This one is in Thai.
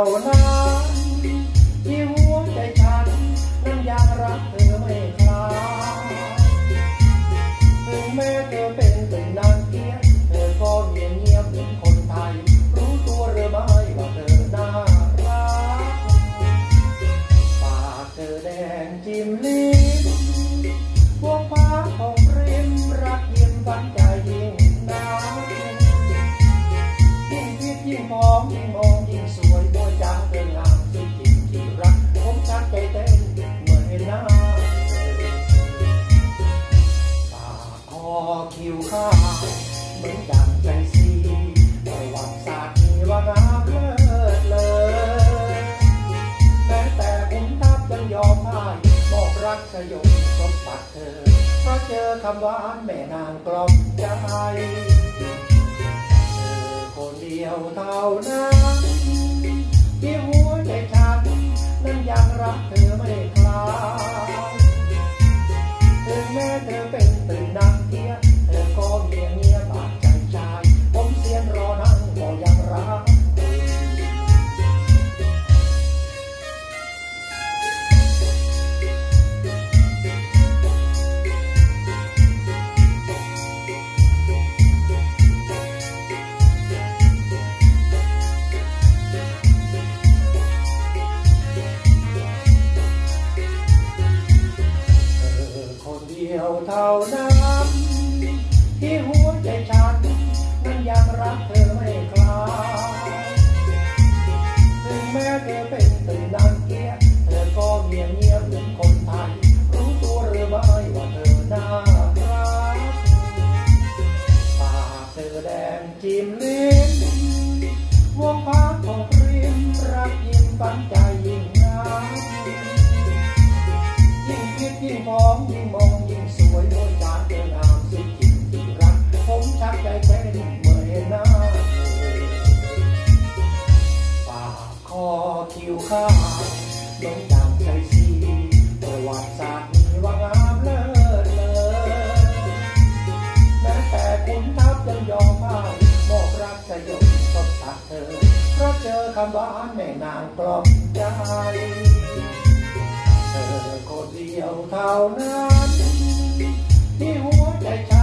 นั้นที่หัวใจฉันนั้นยังรักเธอไม่คลายถึงแม้เธอเป็นตึงนางเทียนเธอก็เงียบเงียบเหมือนคนไทยรู้ตัวหรือไม่ว่าเธอน่ารักปากเธอแดงจิ้มลิ้นพวงฟ้าของริมรักยิ้มฝันใจยิ่งนักยิ่งคิดยิ่งมองยิ่งมองยิ่งสวยโบยจางเธองามที่จริงที่รักผมชักใจเต้นเมื่อเห็นหน้าปากคอคิ้วข้าเหมือนดังใจสีประวัติศาสตร์มีว่างามเลิศเลยแม้แต่ผมทับยังยอมให้มอบรักสยบสมบัติเธอเพราะเจอคำหวานแม่นางกล่อมใจคนเดียวเท่านั้นที่หัวใจฉันนั้นยังรักเธอไม่คลายถึงแม้เธอเป็นตื่นนางเทียเธอก็เงียบเงียบบาดใจชายผมเสียนรอนั่งก็ยังรักเท่านั้นที่หัวใจฉันนั้นยังรักเธอไม่คลายถึงแม้เธอเป็นตื่นนางเกียเธอก็เงียบเงียบเหมือนคนไทยรู้ตัวหรือไม่ว่าเธอน่ารักปากเธอแดงจิ้มลิ้นวงฟ้าของริมรักยิ้มฝันใจยิ่งงามยิ่งคิดยิ่งมองยิ่งมองยิ่งสวยโดยจากเธองามสุดจริงที่รักผมชักใจเต้นเมื่อเห็นหน้าปากคอคิ้วข้าเหมือนดังใจสีประวัติศาสตร์มีว่างามเลิศเลยแม้แต่คุณทัพยังยอมให้มอบรักสยบสดตักเธอเพราะเจอคำหวานแม่นางกล่อมใจเธอคนเดียวเท่านั้นที่หัวใจฉัน